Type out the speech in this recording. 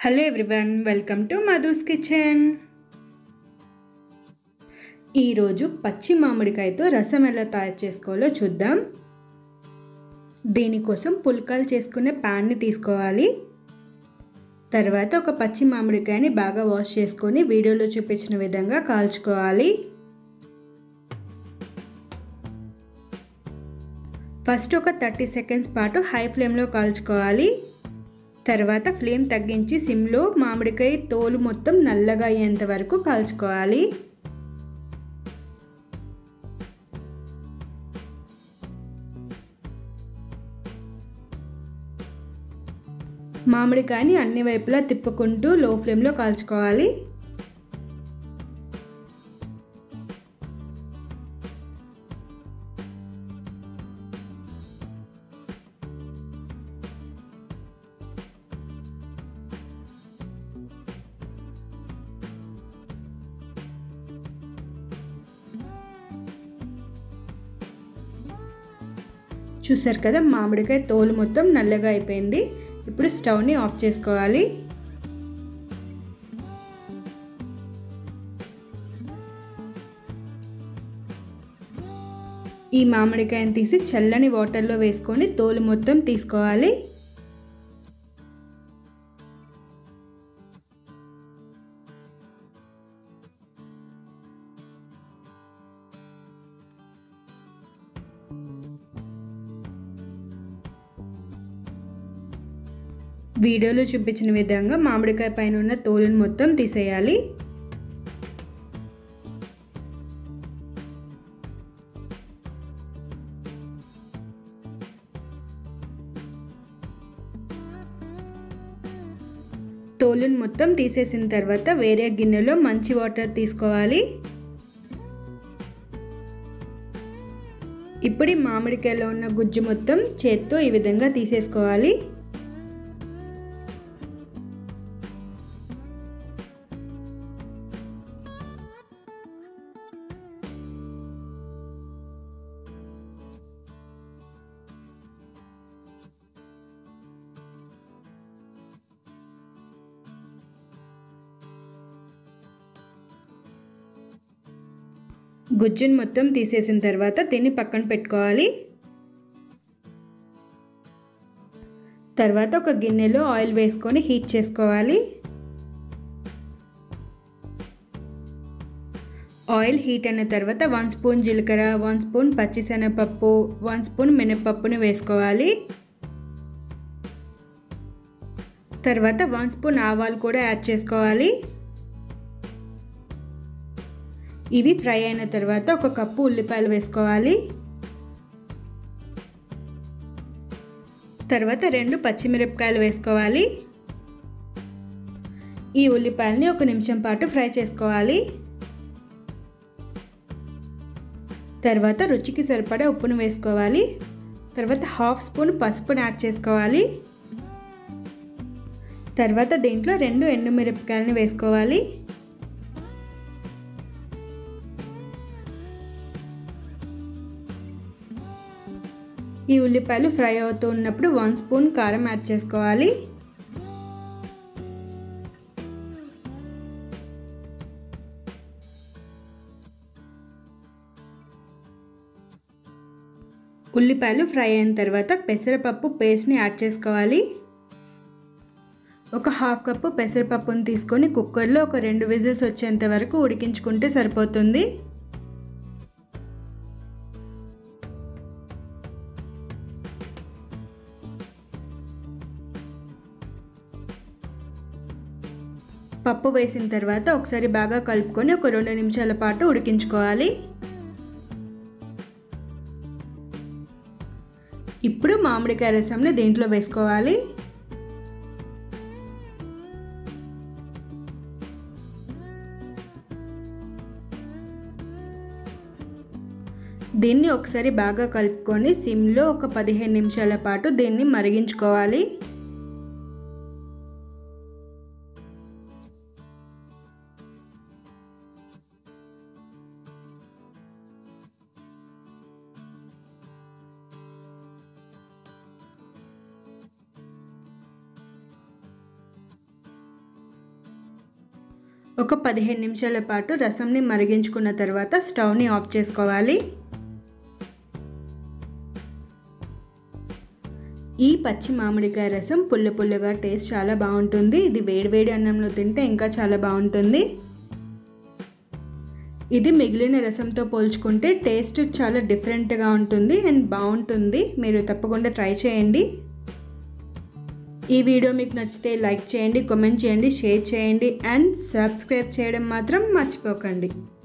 Hello everyone, welcome to Madhu's kitchen. ఈరోజు పచ్చి మామిడికాయతో రసం ఎలా తయారు చేసుకోవాలో చూద్దాం. దీనికోసం పుల్కాలు చేసుకునే ప్యాన్ని తీసుకోవాలి. తర్వాత ఒక పచ్చి మామిడికాయని బాగా వాష్ చేసుకొని వీడియోలో చూపించిన విధంగా కాల్చుకోవాలి. ఫస్ట్ ఒక 30 సెకండ్స్ పాటు హై ఫ్లేమ్లో కాల్చుకోవాలి. తర్వాత ఫ్లేమ్ తగ్గించి సిమ్లో మామిడికాయ తోలు మొత్తం నల్లగా అయ్యేంత వరకు కాల్చుకోవాలి. మామిడికాయని అన్ని వైపులా తిప్పుకుంటూ లో ఫ్లేమ్లో కాల్చుకోవాలి. చూసారు కదా, మామిడికాయ తోలు మొత్తం నల్లగా అయిపోయింది. ఇప్పుడు స్టవ్ని ఆఫ్ చేసుకోవాలి. ఈ మామిడికాయని తీసి చల్లని వాటర్లో వేసుకొని తోలు మొత్తం తీసుకోవాలి. వీడియోలో చూపించిన విధంగా మామిడికాయ పైన ఉన్న తోలును మొత్తం తీసేయాలి. తోలును మొత్తం తీసేసిన తర్వాత వేరే గిన్నెలో మంచి వాటర్ తీసుకోవాలి. ఇప్పుడు ఈ మామిడికాయలో ఉన్న గుజ్జు మొత్తం చేత్తో ఈ విధంగా తీసేసుకోవాలి. గుజ్జును మొత్తం తీసేసిన తర్వాత దీన్ని పక్కన పెట్టుకోవాలి. తర్వాత ఒక గిన్నెలో ఆయిల్ వేసుకొని హీట్ చేసుకోవాలి. ఆయిల్ హీట్ అయిన తర్వాత 1 స్పూన్ జీలకర్ర, 1 స్పూన్ పచ్చిశనగపప్పు, 1 స్పూన్ మినపప్పుని వేసుకోవాలి. తర్వాత 1 స్పూన్ ఆవాలు కూడా యాడ్ చేసుకోవాలి. ఇవి ఫ్రై అయిన తర్వాత ఒక కప్పు ఉల్లిపాయలు వేసుకోవాలి. తర్వాత 2 పచ్చిమిరపకాయలు వేసుకోవాలి. ఈ ఉల్లిపాయలని 1 నిమిషం పాటు ఫ్రై చేసుకోవాలి. తర్వాత రుచికి సరిపడా ఉప్పును వేసుకోవాలి. తర్వాత 1/2 స్పూన్ పసుపును యాడ్ చేసుకోవాలి. తర్వాత దీంట్లో 2 ఎండుమిరపకాయలని వేసుకోవాలి. ఈ ఉల్లిపాయలు ఫ్రై అవుతూ ఉన్నప్పుడు 1 స్పూన్ కారం యాడ్ చేసుకోవాలి. ఉల్లిపాయలు ఫ్రై అయిన తర్వాత పెసరపప్పు పేస్ట్ని యాడ్ చేసుకోవాలి. ఒక 1/2 కప్పు పెసరపప్పును తీసుకొని కుక్కర్లో ఒక 2 విజిల్స్ వచ్చేంత వరకు ఉడికించుకుంటే సరిపోతుంది. పప్పు వేసిన తర్వాత ఒకసారి బాగా కలుపుకొని ఒక 2 నిమిషాల పాటు ఉడికించుకోవాలి. ఇప్పుడు మామిడికాయ రసంని దీంట్లో వేసుకోవాలి. దీన్ని ఒకసారి బాగా కలుపుకొని సిమ్లో ఒక 15 నిమిషాల పాటు దీన్ని మరిగించుకోవాలి. ఒక 15 నిమిషాల పాటు రసంని మరిగించుకున్న తర్వాత స్టవ్ని ఆఫ్ చేసుకోవాలి. ఈ పచ్చి మామిడికాయ రసం పుల్ల పుల్లగా టేస్ట్ చాలా బాగుంటుంది. ఇది వేడివేడి అన్నంలో తింటే ఇంకా చాలా బాగుంటుంది. ఇది మిగిలిన రసంతో పోల్చుకుంటే టేస్ట్ చాలా డిఫరెంట్గా ఉంటుంది అండ్ బాగుంటుంది. మీరు తప్పకుండా ట్రై చేయండి. ఈ వీడియో మీకు నచ్చితే లైక్ చేయండి, కామెంట్ చేయండి, షేర్ చేయండి అండ్ సబ్స్క్రైబ్ చేయడం మాత్రం మర్చిపోకండి.